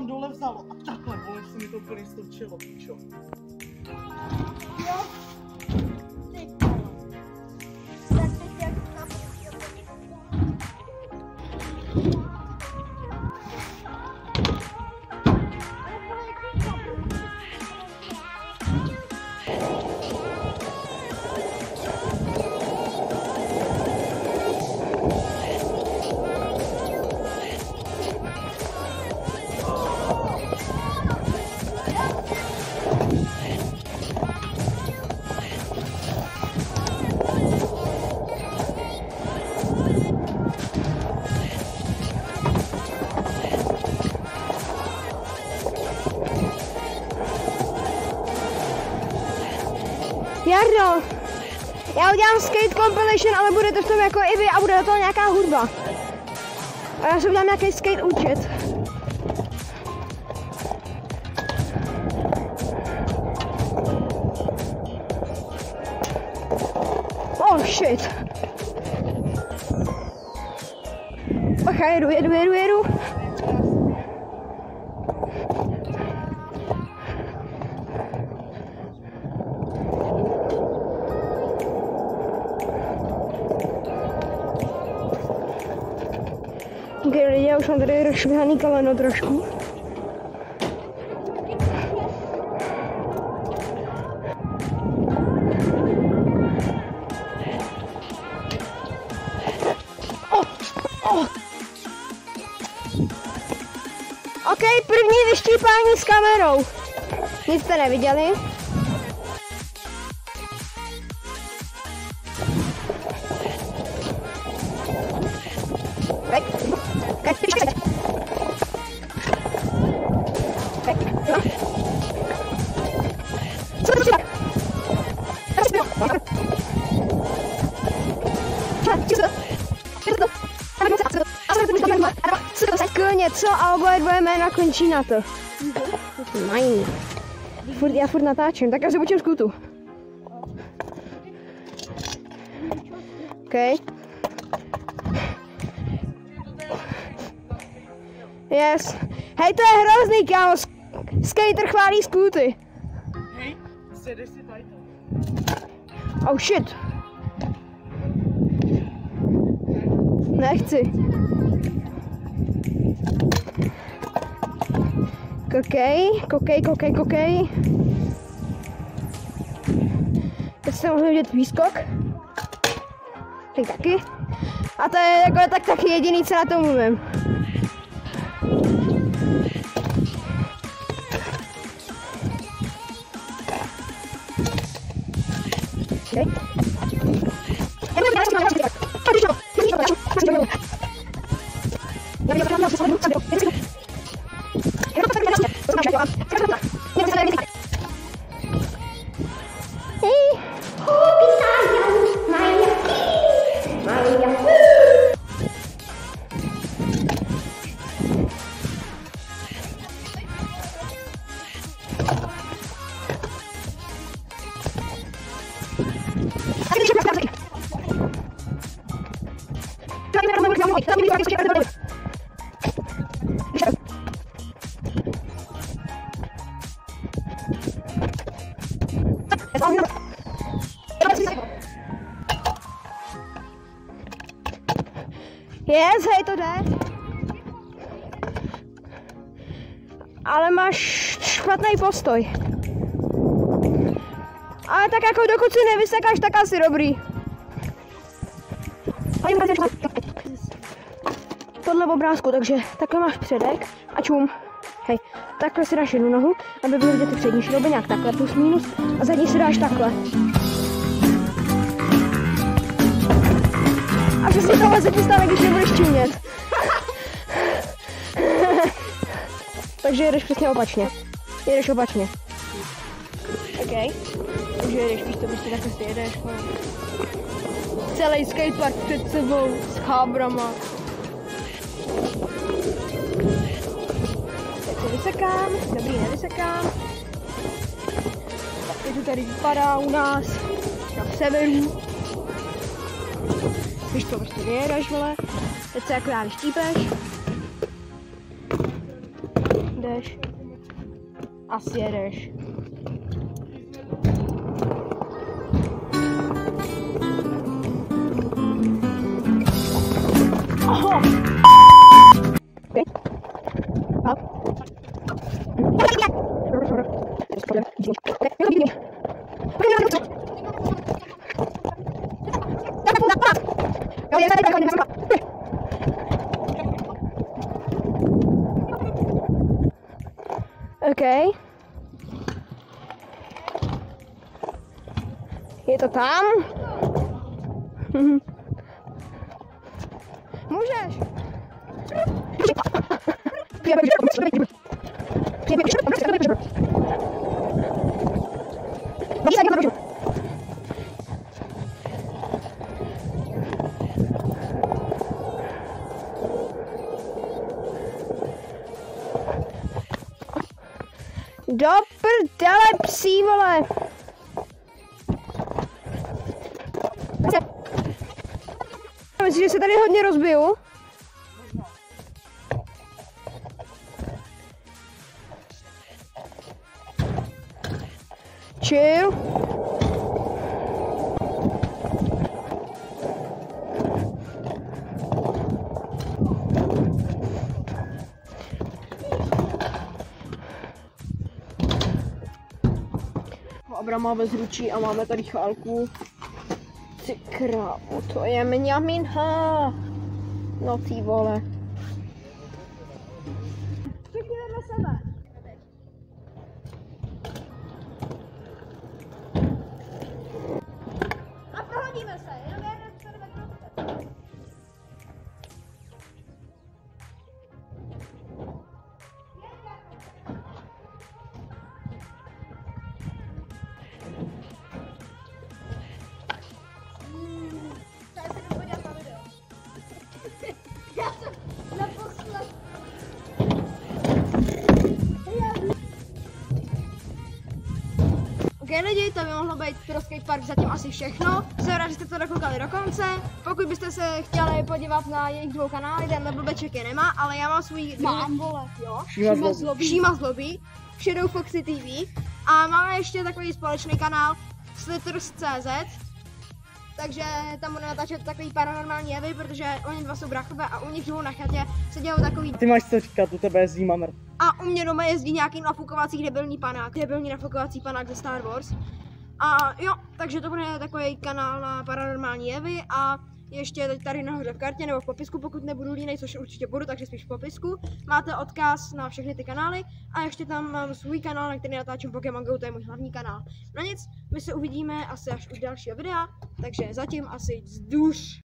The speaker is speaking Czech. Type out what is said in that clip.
tam dole vzalo a takhle, vole, se mi to úplně stočilo, píčo. Jo. Jardo, já udělám skate compilation, ale budete v tom jako i vy a bude do toho nějaká hudba. A já si udělám nějaký skate účet. Oh shit. Bacha, jedu. Okay, lidi, já už mám tady rozšvihaný koleno trošku. OK, první vyštípání s kamerou. Nic jste neviděli. Něco a oboje dvoje jména končí na to. Mají. Já furt natáčím, tak já si počím skútu. OK. Yes. Hej, to je hrozný, kámo. Skater chválí skúty. Hej, sedeš si tady. Oh shit. Nechci. Kokej. Teď jste mohli vidět výskok. Teď taky. A to je jako taky jediný, co na tom mluvím. Yes, hej, to jde. Ale máš špatný postoj. Ale tak jako dokud si nevysekáš, tak asi dobrý. Podle obrázku, takže takhle máš předek a čum. Hej, takhle si dáš jednu nohu, aby byly vidět ty přední šrouby, nějak takhle plus minus a zadní si dáš takhle. A přesně tohle se ti stane, když nebudeš čumět. Takže jedeš přesně opačně. Jedeš opačně. OK. Takže jedeš, víš to, prostě takhle si jedeš. Celý skatepark před sebou s chábrama. Tak se vysekám, dobrý, nevysekám. Tak to tady vypadá u nás, na severu. Když to prostě vyjedeš, vole. Teď se akorát vyštípeš. jedeš. Asi jedeš. Aha. Okay. Okay. Je to tam? Můžeš. Do prdele, psí, vole! Myslím, že se tady hodně rozbiju. Chill. Abrama bez ručí a máme tady chálku. Ty krávo, to je mňaminha. No ty vole. Všichni vedle sebe. A prohodíme se, jenom jeden se jdeme do. Ok lidi, to by mohlo být pro skatepark zatím asi všechno. Jsem rád, že jste to dokoukali do konce. Pokud byste se chtěli podívat na jejich dvou kanály, tenhle blbeček je nemá, ale já mám svůj... Mám, vole. Jo? Šíma zlobí. Shadow Foxy TV. A máme ještě takový společný kanál Slitters.cz. Takže tam budu natáčet takový paranormální jevy, protože oni dva jsou bráchové a u nich dvou na chatě se dělou takový... Ty máš co říkat, u tebe jezdí mamr. A u mě doma jezdí nějaký nafukovací debilní nafukovací panák ze Star Wars. A jo, takže to bude takový kanál na paranormální jevy a ještě teď tady nahoře v kartě nebo v popisku, pokud nebudu línej, což určitě budu, takže spíš v popisku. Máte odkaz na všechny ty kanály a ještě tam mám svůj kanál, na který natáčím Pokémon Go, to je můj hlavní kanál. No nic, my se uvidíme asi až u dalšího videa, takže zatím asi vzduš.